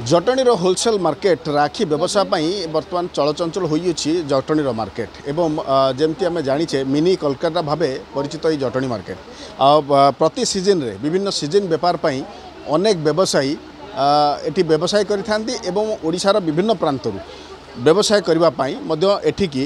Jatni wholesale market राखी व्यवसाय बर्तमान चलचंचल होइछि Jatni market एवं जमती आम जाचे मिनी कोलकाता भाव परिचित ये जटणी मार्केट प्रति सीजन रे विभिन्न सीजन बेपार अनेक व्यवसायी एटी व्यवसाय करिथांती एवं ओडिशार विभिन्न प्रांतरू व्यवसाय करने एठिकी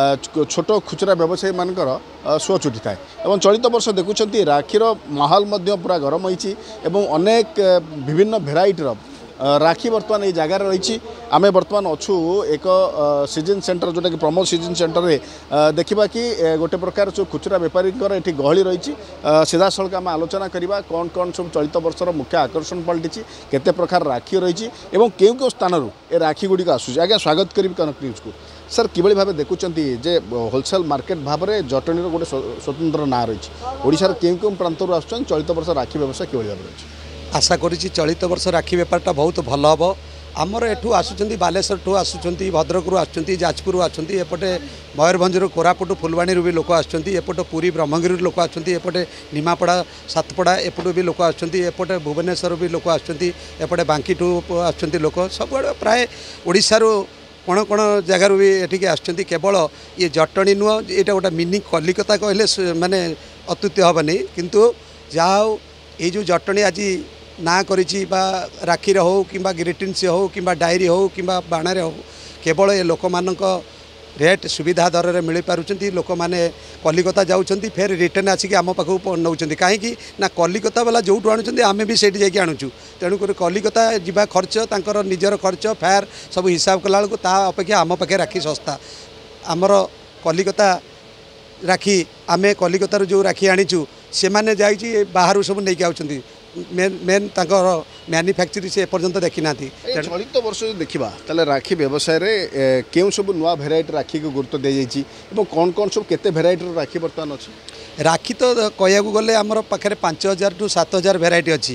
छोट खुचरा व्यवसायी मानकर सोच उठी थाए एवं चलित वर्ष देखुं राखीर माहौल पूरा गरम होइछि एवं अनेक विभिन्न भेराइटीर राखी बर्तमान ये जगार रही आम बर्तमान अच्छु एक सीजन सेंटर जोटा कि प्रमोद सीजन सेंटर रे देखा कि गोटे प्रकार जो खुचरा बेपारी ये गहली रही सीधा सड़क आम आलोचना करवा कौन कौन सब चलित वर्षर मुख्य आकर्षण पलटि केते प्रकार राखी रही केउ केउ स्थान ये राखी गुड़िक आसूँ आज्ञा स्वागत करी कनक न्यूज को सर किभली भाव देखुं जे होलसेल मार्केट भाव में जटणी गोटे स्वतंत्र ना रही ओडिशार केउ केउ प्रांतरू आसुछन चलित वर्ष राखी व्यवसाय किभली भाव रही आशा करी चलित वर्ष राखी बेपारटा बहुत भल हम आमर एठू आसुँच बालेश्वर ठू आसुँच भद्रकू आसुँच जाजपुर आसुँच एपटे मयूरभंजर कोरापुट फुलवाणी भी लोक आसुँच एपटे पुरी ब्रह्मगिरी लोक आसुँच एपटे निमापड़ा सातपड़ा एपटू भी लोक आसुँच एपटे भुवनेश्वर भी लोक आसुँच एपटे बांकी ठू आसुँच लोक सब प्राय ओडिशार कौन कौन जगार भी एठिक आसुँच केवल ये जटणी नुह यहाँ गोटे मिनी कलिकता कहले माने अत्युक्ति हेनी किंतु जहाँ ये जो जटणी आज ना करिछि बा राखी हो कि ग्रीटिंग्स हो कि डायरी हो कि बाण हो केवल ये लोक मानक रेट सुविधा दर में मिल पार्टी लोक मैंने कलिकता जाऊँच फेर रिटर्न आसिक आम पाखक नौ कहीं ना कलिकता वाला जो आणुच्च आम भी से जाकि आणुचु तेणुक कलिकता जा खर्च तर निजर खर्च फेयर सब हिसाब कला अपेक्षा आम पाखे राखी सस्ता आमर कलिकता राखी आम कलिकतार जो राखी आनीचु से मैंने जाइए बाहर सब नहीं आउछंती मेन मेन मैन्युफैक्चर से एपर्यंत देखी ना चलित वर्ष जो देखा ताले राखी व्यवसाय रे केउ सब नुआ भेराइटी राखी को गुरुत्व दे जाइछि एवं कौन कौन सब केते भेराइटी राखी बर्तमान अछि राखी तो कहया गले आमर पाखे 5000 टू 7000 भेराइटी अच्छी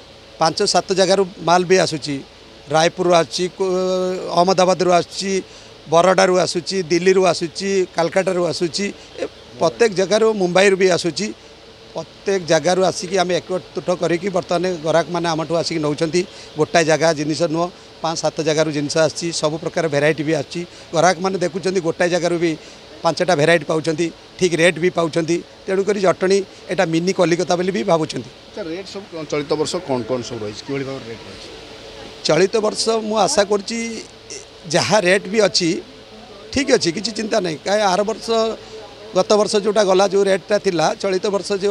5-7 जगार माल भी आसूची रायपुर आसूची अहमदाबाद आसूची बरोडा आसूची दिल्ली आसूची कलकाता आसूची प्रत्येक जगार मुंबई भी आसूची प्रत्येक जगार आसिक आम एकत्रित करके बर्तमान ग्राहक मैंने आमठू आसिक नौ गोटाए जगह जिनस नुह 5-7 जगार जिनस आसी सब प्रकार भेराइटी भी आसी ग्राहक मैंने देखुं गोटाए जगार भी 5टा भेराइटी पाँच ठीक रेट भी पाँच तेणुक जटणी यहाँ मिनी कलिकता बोली भी भावुं रेट सब चलित वर्ष कौन कौन सब रही रेट चलित वर्ष मु आशा करुँची जहाँ रेट भी अच्छी ठीक अच्छी किसी चिंता नहीं कहीं आर वर्ष गत वर्ष जोटा गला जो रेटा थिला चलित वर्ष जो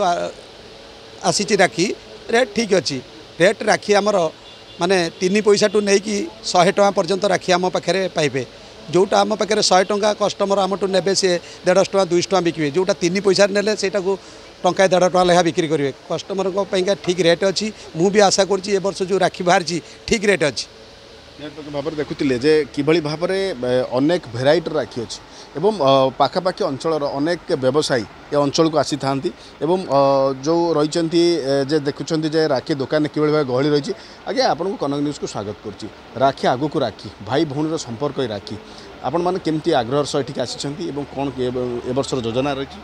आसी राखी रेट ठीक अच्छी रेट राखी आमर माने 3 पैसा टू नहीं कि 100 टଙ୍କା पर्यंत राखी आम पाखे पाइबे जोटा आम पाखे 100 टଙ୍କା कस्टमर आमठू ने से 150 टଙ୍କା 200 टଙ୍କା बिकवे जोटा 3 पैसा ने टंका 1.5 टଙ୍କା लेखा बिक्री करेंगे कस्टमर ठीक रेट अच्छी मु भी आशा कर वर्ष जो राखी बाहरी ठीक रेट अच्छी भाव देखुले जे किभली भाव में अनेक भेराइटी राखी अच्छी एवं पाखापाखि अंचल अनेक व्यवसायी ये अंचल को आसी था जो रही जे देखुं जे राखी दुकान कि भाव गहली रही आज्ञा आपन को कनक न्यूज को स्वागत करुच्ची राखी आगु को राखी भाई भौणी संपर्क राखी आपण मैंने केमती आग्रह सहित आसी कौन ए वर्ष योजना रही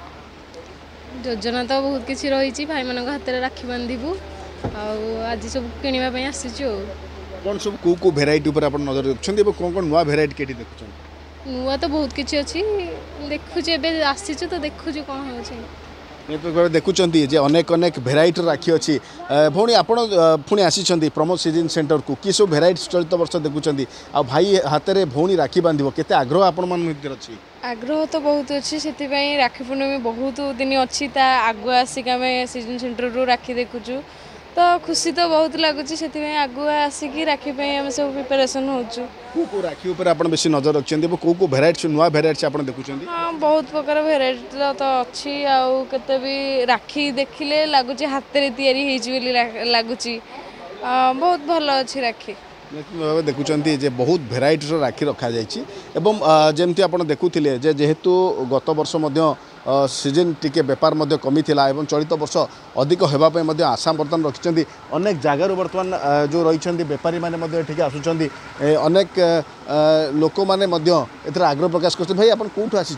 योजना तो बहुत किसी रही भाई मान हाथ में राखी बांधबू आज सब किणवाई आसीचु कौन सब कौ भेराइटी नजर रखुच्च कौन कौन नुआ भेराइटी के देखुं नुआ तो बहुत किसी अच्छी देखुचे आसीचु तो देखुचु कौन हो देखुं जे अनेक अनेक भेराइटी राखी अच्छी भौणी आप पुणी आसी प्रमोद सीजन सेंटर को कि सब भेराइटी चलित वर्ष देखुं आ भाई हाथ में भौणी राखी बांध केते आग्रह आपण अच्छी आग्रह तो बहुत अच्छी से राखी पूर्णमी बहुत दिन अच्छी आगुआ आसिक आम सीजन सेंटर रू राखी देखुचु तो खुशी तो बहुत लगुच से आगुआ आसिक राखी आम सब प्रिपेरेसन हो राखी उपर आप बेसी नजर रखिए कौ भेराइटी नुआ भेराइटी आप देखुं हाँ बहुत प्रकार भेराइटी तो अच्छी आते भी राखी देखिले लगुच हाथ में तैयारी लगुच बहुत भल अच्छी राखी देखुं जे बहुत भेराइटी राखी रखा जमती आप देखुले जेहेतु गत वर्ष सीजन टिके बेपार कमी थिला एवं चलित वर्ष अधिक होगापी आशा बर्तमान रखिंट अनेक जगार बर्तमान जो रही बेपारी मैंने आसुँच अनेक लोक मैंने आग्रह प्रकाश कर भाई आप कौटू आसी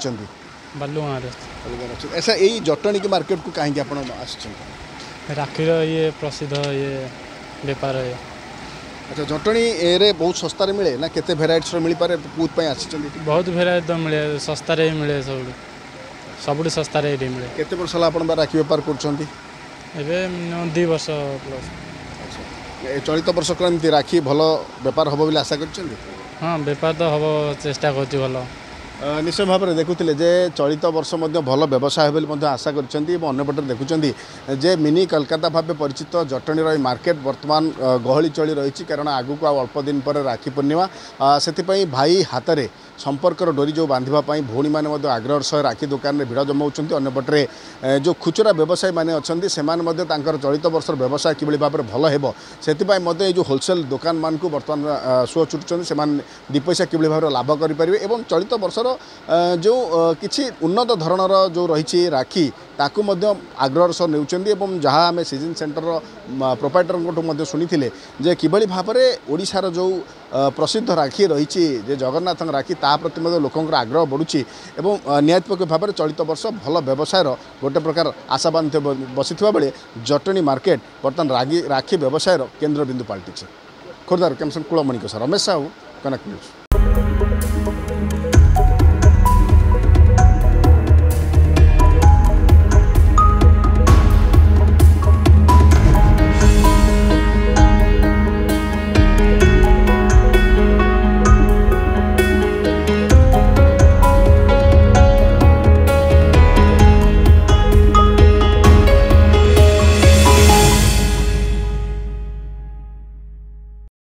ऐसा यही जटणी की मार्केट को कहीं आप राखीर ये प्रसिद्ध ये बेपार अच्छा जटणी रे बहुत सस्तार मिले ना केते भेराइट्स मिल पारे कोथाई आसी बहुत भेराइटी तो मिले सस्तारे मिले सबुठ सस्तारे मिले केते वर्ष होला आपण राखी व्यापार करछंती एबे मिनिमम 2 वर्ष प्लस चलित वर्ष केमती राखी भल बेपार हम बोली आशा करछंती हाँ बेपार तो हम चेष्टा करछि भल निश्चय भाव में देखुले जे चलित वर्ष भल व्यवसाय बोली आशा करपटे देखुं जे मिनी कलकाता भाव परिचित जटणीर मार्केट बर्तमान गहली चली रही कारण आगु को अल्प दिन पर राखी पूर्णिमा से भाई हाथ में संपर्कर डोरी जो बांधापी भौणी मैंने आग्रह सह राखी दुकान में भिड़ जमाऊँच अंपटे जो खुचरा व्यवसायी मैंने अच्छा से चलित वर्ष व्यवसाय कि भाव में भल हो से जो होलसेल दुकान मान को बर्तमान सुଅ छुटुं से दी पैसा कि भाव लाभ करेंगे और चलित वर्षर जो किसी उन्नत धरणर जो रही राखी ताकू आग्रह सह नेउछन्ती जहाँ आम सीजन सेंटर प्रोपाइटर शुणी जे किभली भाव में ओडिशार जो प्रसिद्ध राखी रही जे जगन्नाथ राखी ता प्रति लोकंर आग्रह बढ़ुची निहाती पक्ष भाव में चलित वर्ष भल व्यवसाय गोटे प्रकार आशावान बसी बेले जटणी मार्केट बर्तमान राखी व्यवसाय केन्द्रबिंदु पलटि खोर्धार कैमसन कुलमणि रमेश साहू कनेक्ट न्यूज।